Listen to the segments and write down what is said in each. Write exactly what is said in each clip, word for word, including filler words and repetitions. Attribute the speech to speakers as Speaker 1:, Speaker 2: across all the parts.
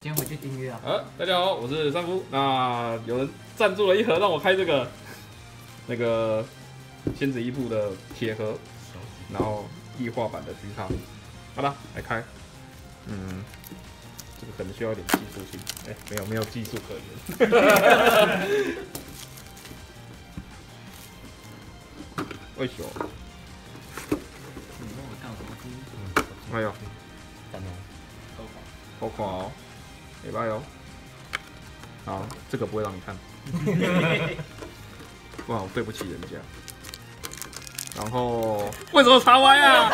Speaker 1: 先回去订阅啊。
Speaker 2: 啊，大家好，我是三福。那有人赞助了一盒让我开这个那个仙子一部的铁盒，然后异化版的巨塔。好了，来开。嗯，这个可能需要一点技术性。哎、欸，没有没有技术可言。哎呦！哎呦！好垮哦，礼拜哦。好，这个不会让你看，不然我对不起人家。然后为什么叉 Y 啊？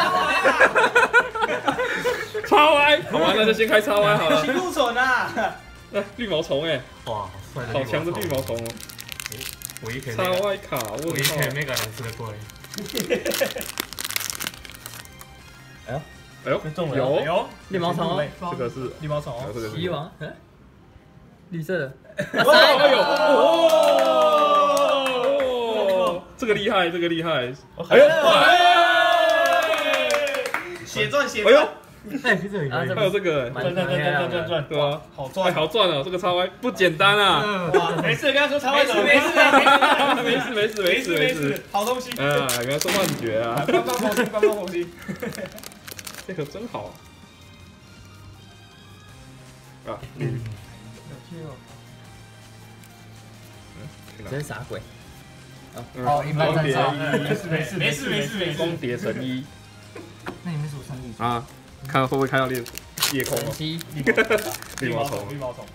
Speaker 2: 叉 Y， 好吧，那就先开叉 Y 好了。
Speaker 3: 新入手啊！
Speaker 2: 哎，绿毛虫哎，
Speaker 4: 哇，好帅的！
Speaker 2: 好强的绿毛虫哦。
Speaker 4: 我一 K
Speaker 2: 叉 Y 卡，我
Speaker 4: 一 K mega 两次的贵。
Speaker 3: 哎呦，
Speaker 2: 哎呦，
Speaker 3: 中了！
Speaker 2: 有
Speaker 3: 哎呦，
Speaker 1: 绿毛虫哦，
Speaker 2: 这个是
Speaker 3: 绿毛虫哦，
Speaker 2: 这个是
Speaker 1: 希望，嗯，绿色的。
Speaker 2: 哎呦，哦，这个厉害，这个厉害。哎呦，
Speaker 3: 血赚血
Speaker 2: 哎呦。
Speaker 4: 哎，这个
Speaker 1: 啊
Speaker 2: 还有这个，
Speaker 3: 赚赚赚赚赚赚，
Speaker 2: 对啊，
Speaker 3: 好
Speaker 2: 哎，
Speaker 3: 赚
Speaker 2: 好赚哦，这个叉 Y 不简单啊！
Speaker 3: 哇，没事，跟他说超
Speaker 1: 没事没事
Speaker 2: 没事没事没事没事，
Speaker 3: 好东西。
Speaker 2: 啊，原来是幻觉啊！
Speaker 3: 官方红心，官方红心，
Speaker 2: 这个真好啊！
Speaker 3: 嗯，
Speaker 1: 真傻鬼。
Speaker 3: 哦，一般战少，没事没事没事没事没事。
Speaker 2: 光碟神医
Speaker 1: 那里面是我上帝。
Speaker 2: 啊，看会不会看到夜夜空哦？
Speaker 1: 七。
Speaker 2: 绿毛虫，
Speaker 3: 绿毛虫。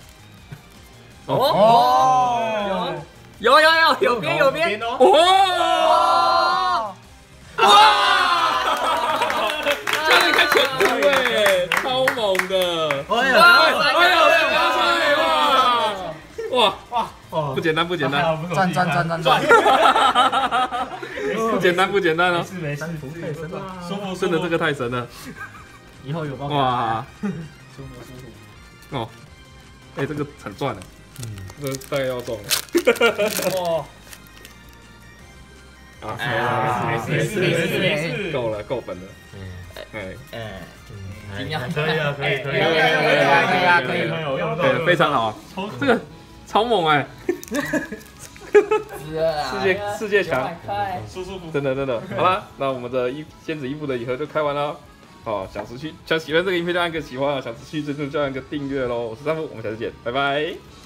Speaker 1: 哦，有有有有边有边
Speaker 3: 哦。
Speaker 2: 哇！哇！这样开全图哎，超猛的！
Speaker 1: 哎呀，
Speaker 2: 哎呦，哇哇哇！不简单不简单，
Speaker 1: 赞赞赞赞赞！
Speaker 2: 不简单不简单哦！
Speaker 3: 没事没事，
Speaker 1: 太神了，
Speaker 3: 舒服
Speaker 2: 真的这个太神了！
Speaker 1: 以后有包
Speaker 2: 哇！
Speaker 3: 舒服舒服。
Speaker 2: 哦，哎，这个很赚的，嗯，这大概要中了。
Speaker 3: 哇！
Speaker 2: 啊，
Speaker 3: 没事没事没事没事，
Speaker 2: 够了够本了。哎
Speaker 1: 哎，
Speaker 4: 可以啊，可以可以可以
Speaker 1: 可以可以啊可以
Speaker 3: 朋友用
Speaker 2: 对，非常好，这个超猛哎！世界世界强，
Speaker 3: 舒舒服服。
Speaker 2: 真的真的。好啦，那我们的一仙子一部的礼盒就开完了。好，想持续想喜欢这个影片就按个喜欢啊，想持续追踪就按个订阅喽。我是三福，我们下次见，拜拜。